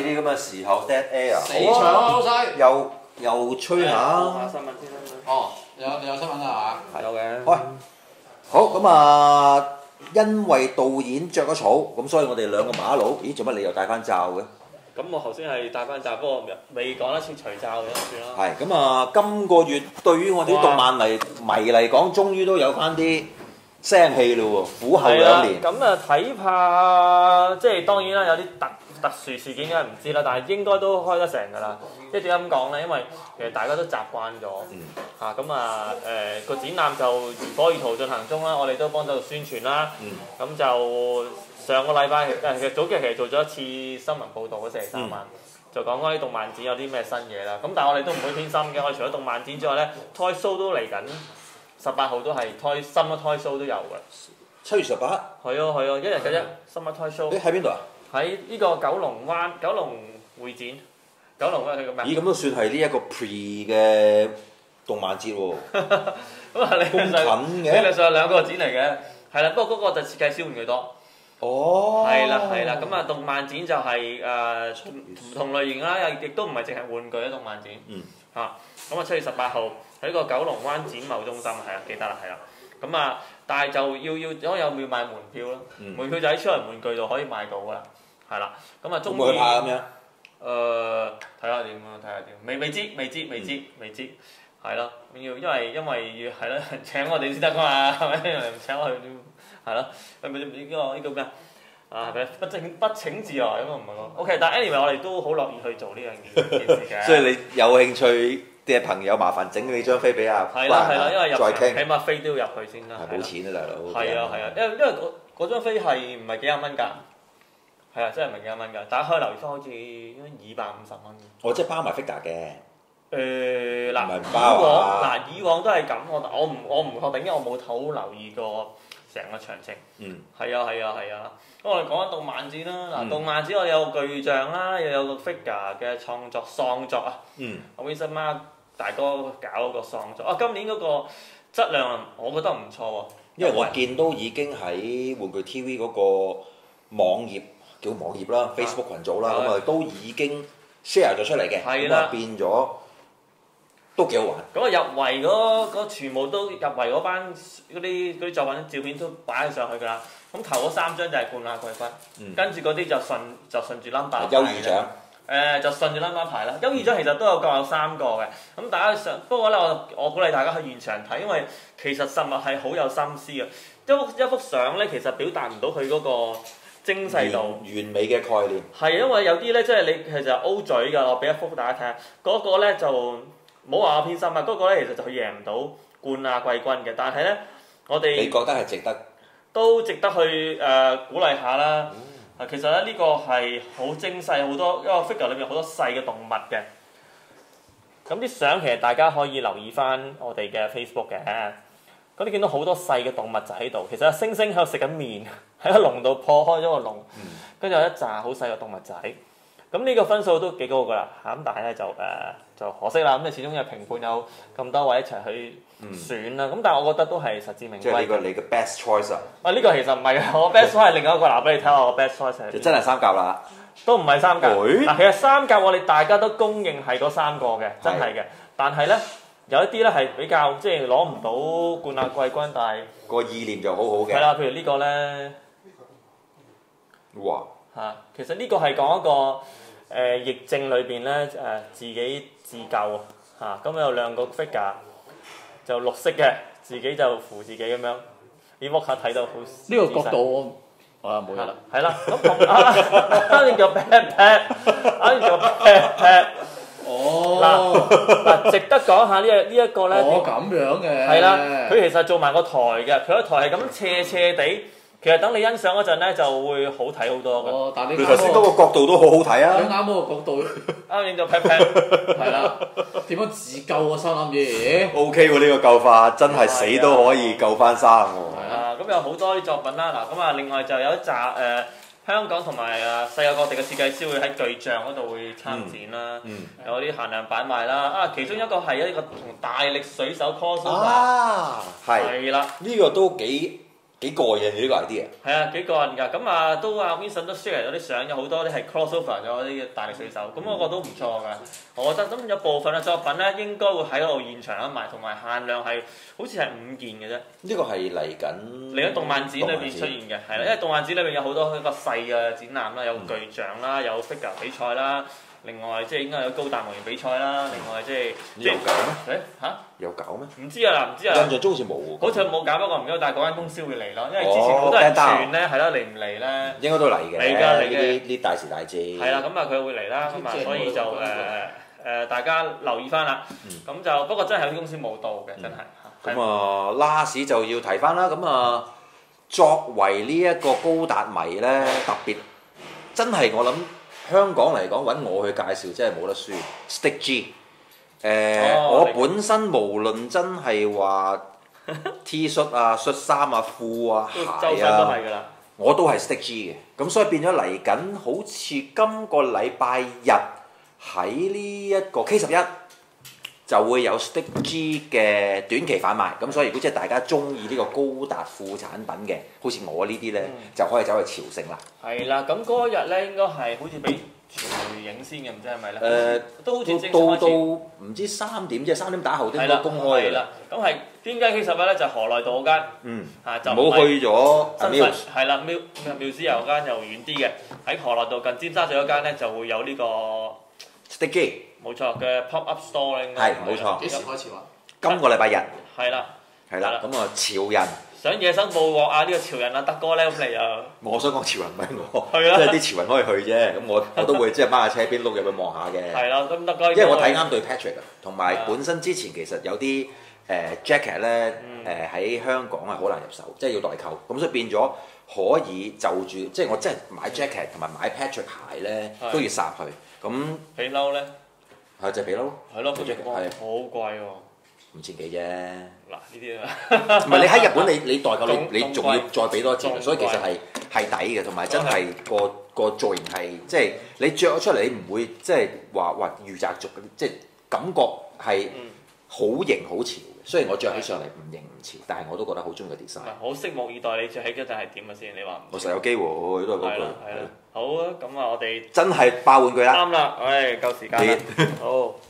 啲咁嘅時候 dead air 死搶啊老細！ 又吹下。 新聞先啦。 哦，你有新聞啦係嘛？ 有嘅。 喂，好咁啊！因為導演着咗草，咁所以我哋兩個馬佬，咦做乜你又戴翻罩嘅？ 咁我頭先係戴翻罩，不過未講得切除罩嘅，算啦。 係咁啊！今個月對於我哋啲動漫迷嚟講，終於都有翻啲聲氣咯喎，苦後2年。 咁啊睇怕，即係當然啦，有啲特殊事件梗係唔知啦，但係應該都開得成㗎啦。即係點解咁講咧？因為其實大家都習慣咗嚇，咁個展覽就如火如荼進行中啦，我哋都幫到宣傳啦。咁就上個禮拜其實早幾日其實做咗一次新聞報導嗰星期三晚，就講開啲動漫展有啲咩新嘢啦。咁但係我哋都唔會偏心嘅，我哋除咗動漫展之外咧，Toy Show 都嚟緊，18號都係新嘅 Toy Show 都有嘅。 7月18。 係啊，一日嘅啫，新嘅 Toy Show。 誒喺邊度啊？ 喺呢個九龍會展，九龍佢個咩？ 咦，咁都算係呢一個 pre 嘅動漫節喎。 咁啊，理論上兩個展嚟嘅，係啦，不過嗰個就設計師玩具多。 哦。 係啦，咁啊，動漫展就係唔同類型啦，亦都唔係淨係玩具嘅動漫展。咁啊，7月18號喺個九龍灣展貿中心，係啊，記得啦，係啦。咁啊，但係就要買門票咯。門票就喺超人玩具度可以買到㗎啦。係啦，咁啊，中意會拍咁樣？ 睇下點啊，未知，係咯，因為要係咯，請我哋先得㗎嘛，係咪？唔請我哋係咯，呢個咩啊？係咪不請自來咁啊？唔係喎。OK， 但係 anyway 我哋都好樂意去做呢樣件事嘅。 所以你有興趣嘅朋友，麻煩整你張飛俾阿係啦，因為入場再傾， 起碼飛都要入去先啦。 係冇錢啊，大佬。 係啊，因為嗰張飛係唔係幾廿蚊㗎？係啊，真係唔係幾廿蚊㗎，大家可以留意翻，好似應該250蚊。 我即係包埋 figure 嘅。 以往都係咁，我唔確定，因為我冇好留意過成個詳情。係啊。咁我哋講緊動漫展啦，動漫展我哋有巨像啦，又有個 figure 嘅創作啊。阿 Vincent Mark 大哥搞嗰個創作，今年嗰個質量我覺得唔錯喎。 因為我見到已經喺玩具 TV 嗰個網頁叫網頁啦，Facebook 群組啦，咁啊都已經 share 咗出嚟嘅，咁啊變咗都幾好玩。 咁啊入圍嗰全部都入圍嗰班嗰啲作品照片都擺咗上去㗎啦。咁頭嗰3張就係冠亞季軍，跟住嗰啲就順住 number 優異獎。 就順住 number 排啦。優異獎其實都各有3個嘅。咁大家不過咧，我鼓勵大家去現場睇，因為其實實物係好有心思嘅。一幅相咧，其實表達唔到佢嗰個精細度。 完美嘅概念。 係因為有啲咧，即係你其實 O 嘴㗎。我俾一幅大家睇下，嗰個咧就冇話我偏心啊。嗰個咧其實就佢贏唔到冠亞季軍嘅，但係咧我哋你覺得係值得？ 都值得去鼓勵下啦。其實咧呢個係好精細，好多因為 figure 裏面好多細嘅動物嘅。咁啲相其實大家可以留意翻我哋嘅 Facebook 嘅。咁你見到好多細嘅動物就喺度，其實星星喺度食緊麵，喺個籠度破開咗個籠，跟住有一紮好細嘅動物仔。咁呢個分數都幾高㗎啦嚇，咁但係咧就可惜啦。咁你始終有評判有咁多位一齊去選啦。咁但係我覺得都係實至名歸。 即係你嘅 best choice 啊！ 呢個其實唔係嘅，我 best choice 係另外一個，嗱俾你睇下我 best choice 係。 就真係3甲啦！ 都唔係3甲。嗱，其實3甲我哋大家都公認係嗰3個嘅，真係嘅。但係咧有一啲咧係比較即係攞唔到冠亞季軍，但係個意念就好好嘅。 係啦，譬如呢個咧， 哇！ 其實呢個係講一個疫症裏邊咧自己自救咁有2個 figure 就綠色嘅，自己就扶自己咁樣。呢幅卡睇到好呢個角度我冇嘢啦。 係啦，咁同啱先叫 pat pat， 啱先叫 pat pat。嗱，值得講下呢一個咧。 咁樣嘅。 係啦，佢其實做埋個台嘅，佢個台係咁斜斜地。其實等你欣賞嗰陣咧，就會好睇好多嘅。 但係你頭先嗰個角度都好好睇啊！ 你啱嗰個角度， 啱影咗 pat pat， 係啦。點樣自救啊？心諗嘢。 OK 喎，呢個救法真係死都可以救翻生喎。咁有好多啲作品啦，嗱另外就有一紮香港同埋世界各地嘅設計師會喺巨像嗰度會參展啦，有啲限量版賣啦。其中一個係一個同大力水手 cosplay。 係啦，呢個都幾幾過癮嘅呢個 idea。 係啊，幾過癮㗎。咁啊，都阿 Vincent 都 share 咗啲相，有好多啲係 crossover 咗啲大力水手，咁我覺得都唔錯㗎。我覺得咁有部分嘅作品咧，應該會喺度現場啱賣，同埋限量係好似係5件嘅啫。 呢個係嚟緊動漫展裏邊出現嘅，係啦，因為動漫展裏邊有好多一個細嘅展覽啦，有巨像啦，有 figure 比賽啦。另外即係應該有高達模型比賽啦，另外有搞咩？ 嚇有搞咩？ 唔知啊，唔知啊。 印象中好似冇喎。 好似冇搞，不過唔記得，但係嗰間公司會嚟咯，因為之前好多人傳咧，係啦，嚟唔嚟咧？ 應該都嚟嘅。 嚟㗎嚟嘅。 呢大時大節。 係啦，咁啊佢會嚟啦，咁啊所以就大家留意翻啦。咁就不過真係有啲公司冇到嘅，真係。 咁啊，last 就要提翻啦。咁啊，作為呢一個高達迷咧，特別真係我諗。香港嚟講揾我去介紹真係冇得輸 ，Stick G。我本身無論真係話 T 恤啊、恤衫啊、褲啊、鞋啊，我都係 Stick G 嘅。咁所以變咗嚟緊，好似今個禮拜日喺呢一個 K11就會有 Stick G 嘅短期販賣。咁所以如果即係大家中意呢個高達褲產品嘅，好似我呢啲咧，就可以走去朝聖啦。 係啦，咁嗰日咧應該係好似俾傳媒影先嘅，唔知係咪咧？都好似正式開始。到唔知3點，即係3點打後都應該公開嘅啦。咁係邊間 K11咧？就河內道嗰間。就冇去咗。係啦，Muse 嗰間又遠啲嘅，喺河內道近尖沙咀嗰間咧就會有呢個 Stick G。 冇錯嘅 pop up store 應該。 係冇錯。 幾時開始話？ 今個禮拜日。 係啦。 係啦。咁啊，潮人。 想野生捕獲啊！呢個潮人啊，德哥咧咁你又， 我想講潮人唔係我， 即係啲潮人可以去啫。咁我都會即係掹下車邊碌入去望下嘅。 係啦，咁德哥。 因為我睇啱對 Patrick 啊，同埋本身之前其實有啲jacket 咧喺香港係好難入手，即係要代購。咁所以變咗可以就住，即係我真係買 jacket 同埋買 Patrick 鞋咧都要殺去。咁皮褸咧？ 係就係皮褸咯。 係咯，jacket 係好貴喎。 5000幾啫。 嗱呢啲啊， 唔係你喺日本你代購你仲要再俾多錢，所以其實係抵嘅，同埋真係個造型係即係你着咗出嚟，你唔會即係話御宅族嗰啲，即係感覺係好型好潮嘅。雖然我着起上嚟唔型唔潮，但係我都覺得好中意個 design。 好拭目以待你着起嗰陣係點啊先？你話？ 我實有機會都係嗰句。 係啦，好啊，咁啊，我哋真係爆玩具啦！ 啱啦，夠時間啦，好。